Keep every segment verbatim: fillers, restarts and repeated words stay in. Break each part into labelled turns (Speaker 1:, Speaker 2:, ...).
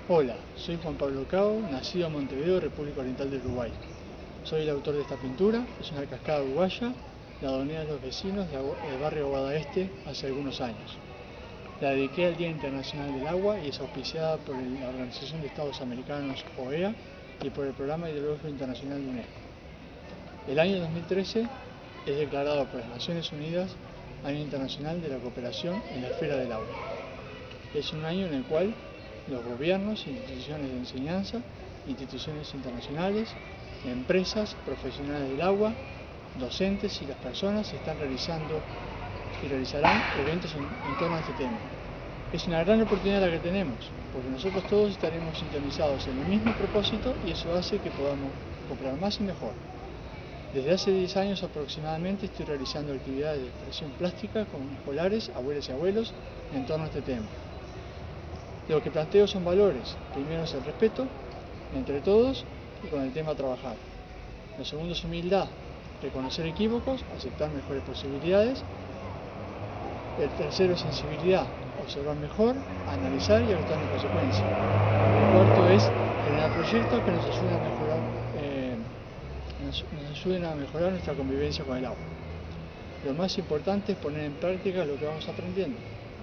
Speaker 1: Hola, soy Juan Pablo Cao, nacido en Montevideo, República Oriental del Uruguay. Soy el autor de esta pintura, es una cascada uruguaya, la doné a los vecinos del barrio Aguada Este hace algunos años. La dediqué al Día Internacional del Agua y es auspiciada por la Organización de Estados Americanos, O E A, y por el Programa Hidrológico Internacional de UNESCO. El año dos mil trece es declarado por las Naciones Unidas Año Internacional de la Cooperación en la Esfera del Agua. Es un año en el cual los gobiernos, instituciones de enseñanza, instituciones internacionales, empresas, profesionales del agua, docentes y las personas están realizando y realizarán eventos en, en torno a este tema. Es una gran oportunidad la que tenemos, porque nosotros todos estaremos sintonizados en el mismo propósito y eso hace que podamos cooperar más y mejor. Desde hace diez años aproximadamente estoy realizando actividades de expresión plástica con escolares, abuelas y abuelos en torno a este tema. Lo que planteo son valores. Primero es el respeto entre todos y con el tema a trabajar. Lo segundo es humildad, reconocer equívocos, aceptar mejores posibilidades. El tercero es sensibilidad, observar mejor, analizar y actuar en consecuencia. El cuarto es generar proyectos que nos ayuden a mejorar, eh, nos, nos ayuden a mejorar nuestra convivencia con el agua. Lo más importante es poner en práctica lo que vamos aprendiendo.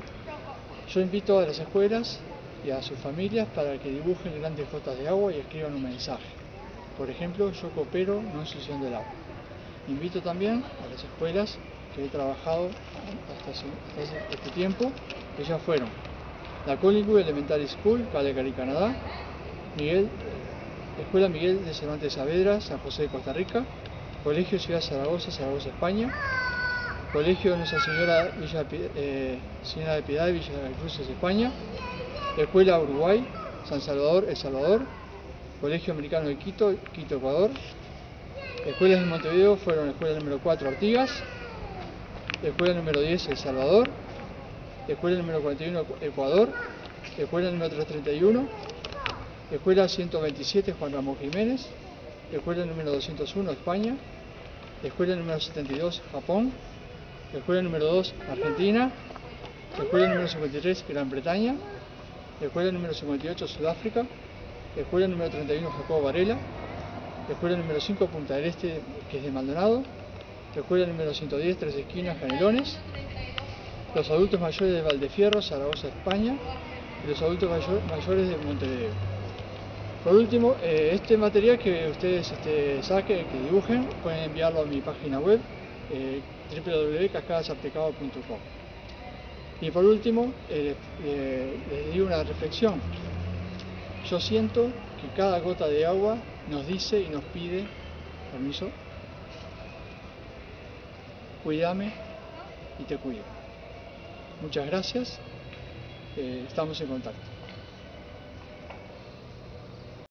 Speaker 1: Yo invito a las escuelas y a sus familias para que dibujen grandes gotas de agua y escriban un mensaje. Por ejemplo, yo coopero no ensuciando el agua. Invito también a las escuelas que he trabajado hasta, hasta este tiempo, que ya fueron la Collingwood Elementary School, Calgary, Canadá, Miguel, Escuela Miguel de Cervantes Saavedra, San José de Costa Rica, Colegio Ciudad Zaragoza, Zaragoza, España, Colegio Nuestra Señora, Villa, eh, Señora de Piedad, Villa de Cruces, España, Escuela Uruguay, San Salvador, El Salvador, Colegio Americano de Quito, Quito, Ecuador. Escuelas de Montevideo fueron Escuela número cuatro, Artigas, Escuela número diez, El Salvador, Escuela número cuarenta y uno, Ecuador, Escuela número trescientos treinta y uno, Escuela ciento veintisiete, Juan Ramón Jiménez, Escuela número doscientos uno, España, Escuela número setenta y dos, Japón, Escuela número dos, Argentina, Escuela número cincuenta y tres, Gran Bretaña, Escuela número cincuenta y ocho, Sudáfrica, Escuela número treinta y uno, Jacobo Varela, Escuela número cinco, Punta del Este, que es de Maldonado, Escuela número ciento diez, Tres Esquinas, Canelones, los adultos mayores de Valdefierro, Zaragoza, España, y los adultos mayor, mayores de Montevideo. Por último, eh, este material que ustedes este, saquen, que dibujen, pueden enviarlo a mi página web, eh, w w w punto cascadas artecao punto com. Y por último, eh, eh, les digo una reflexión. Yo siento que cada gota de agua nos dice y nos pide, permiso, cuídame y te cuido. Muchas gracias, eh, estamos en contacto.